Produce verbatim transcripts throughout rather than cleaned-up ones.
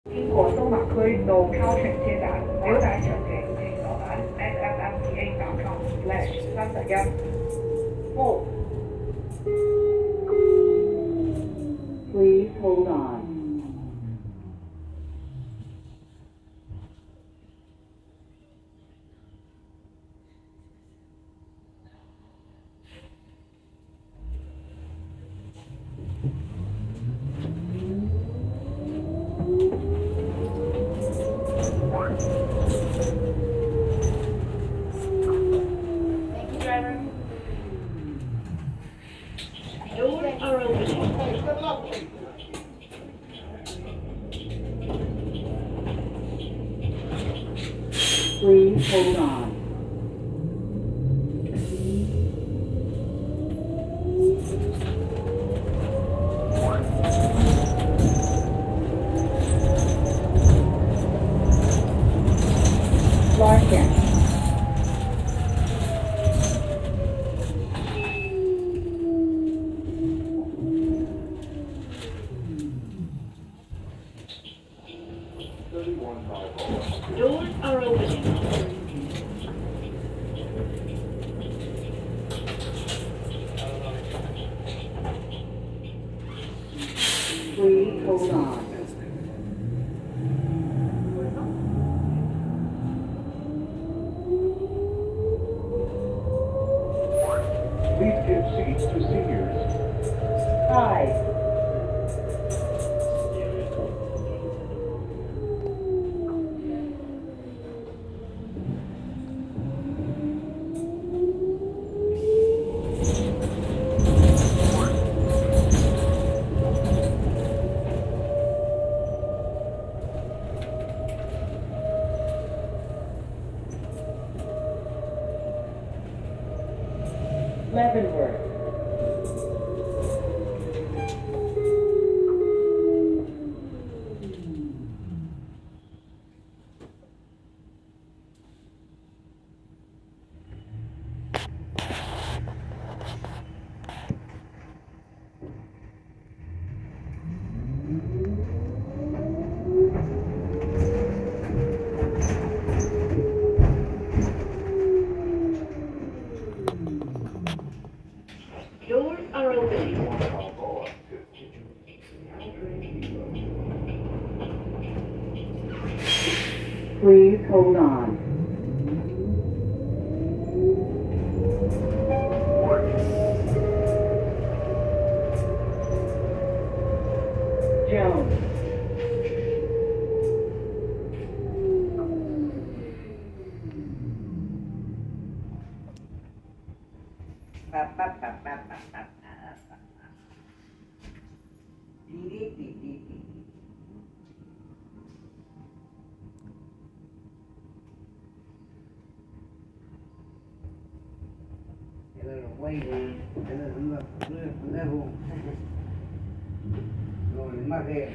經過蘇墨區到 Caltrain 車站，表達詳情請瀏覽 s f m p a dot com slash 三十一。Hold. Please hold on. Please hold on. Larkin. Doors are opening. Please hold on. Please give seats to seniors. Five. Leavenworth. Doors are opening. Please hold on. Jones. Quay level rồi mắc ghê.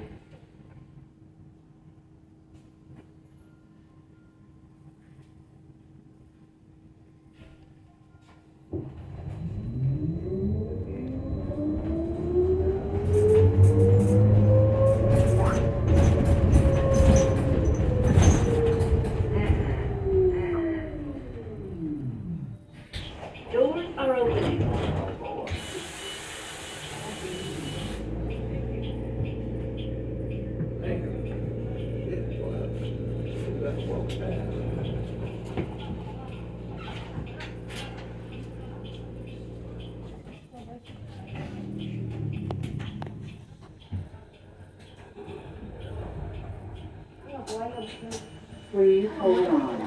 Doors are opening. Please hold on.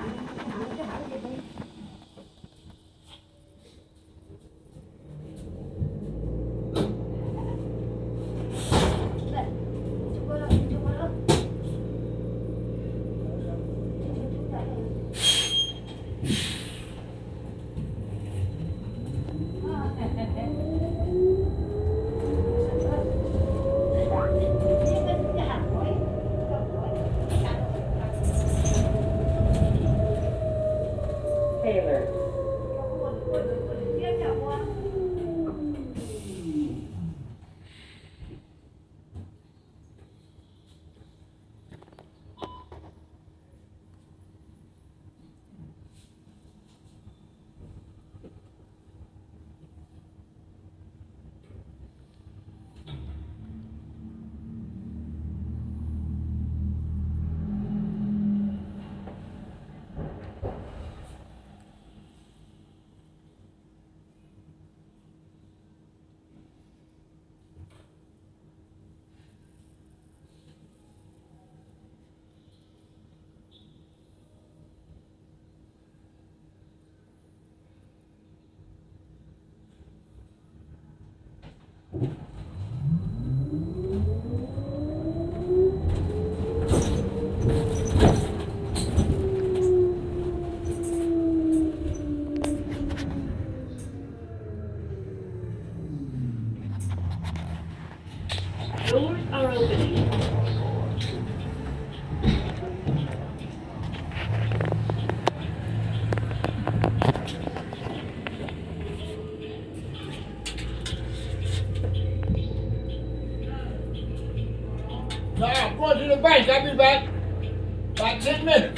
I'm going to the bank. I'll be back about ten minutes.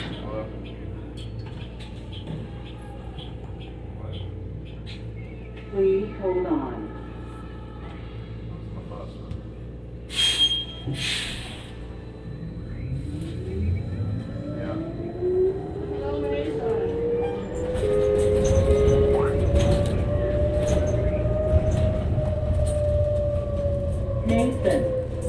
Please hold on. Nathan.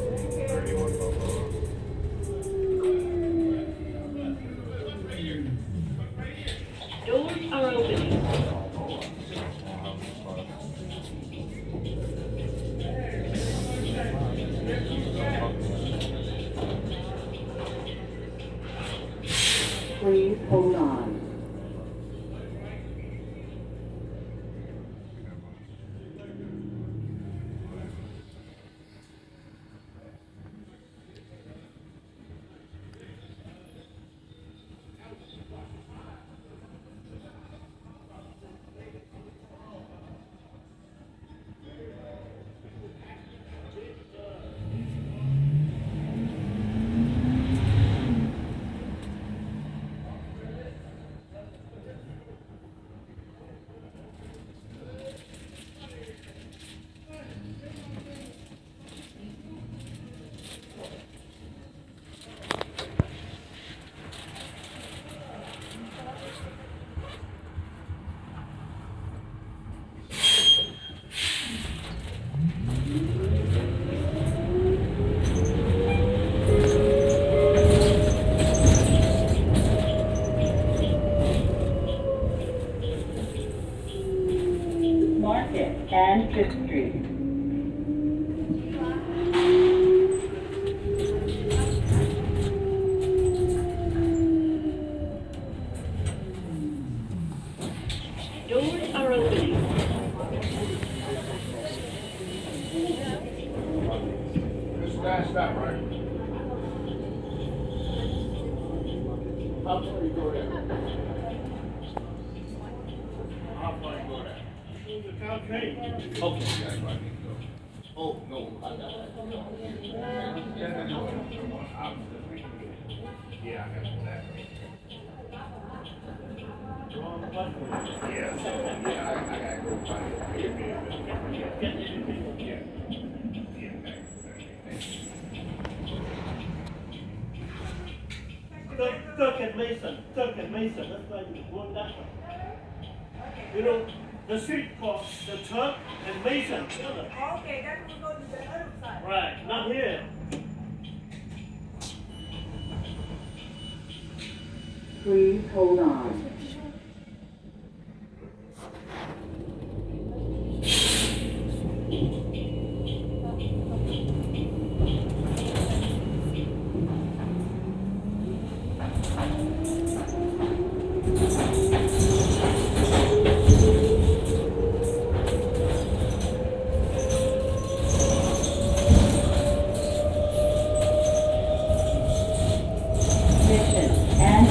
Doors are opening. Please hold on. Market and Fifth Street. Doors are opening. This is the last stop, right? How far you go there? How far you go there? The Caltrain. Okay, that's right. Oh, no, I got that. Yeah, I got that. Yeah, so, yeah, I, I gotta go find it. Yeah. Yeah, thank you. Turk, Turk and Mason, Turk and Mason, that's why you go that way. You know, the street called the Turk and Mason. Okay, then we go to the other side. Right, not here. Please hold on. Mission and